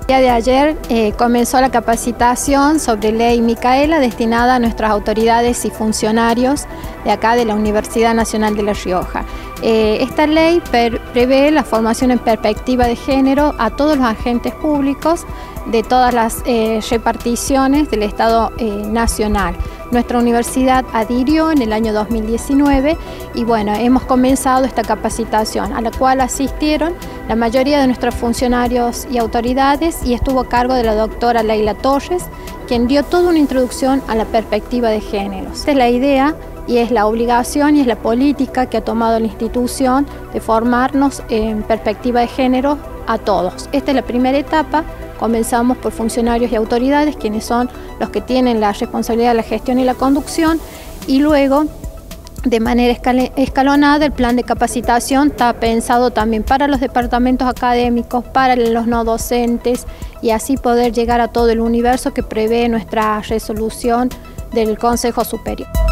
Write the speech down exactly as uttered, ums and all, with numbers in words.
El día de ayer eh, comenzó la capacitación sobre Ley Micaela destinada a nuestras autoridades y funcionarios de acá de la Universidad Nacional de La Rioja. Eh, esta ley per, prevé la formación en perspectiva de género a todos los agentes públicos de todas las eh, reparticiones del Estado eh, nacional. Nuestra universidad adhirió en el año dos mil diecinueve y bueno, hemos comenzado esta capacitación a la cual asistieron la mayoría de nuestros funcionarios y autoridades y estuvo a cargo de la doctora Leila Torres, quien dio toda una introducción a la perspectiva de género. Esta es la idea y es la obligación y es la política que ha tomado la institución de formarnos en perspectiva de género a todos. Esta es la primera etapa. Comenzamos por funcionarios y autoridades, quienes son los que tienen la responsabilidad de la gestión y la conducción, y luego, de manera escalonada, el plan de capacitación está pensado también para los departamentos académicos, para los no docentes, y así poder llegar a todo el universo que prevé nuestra resolución del Consejo Superior.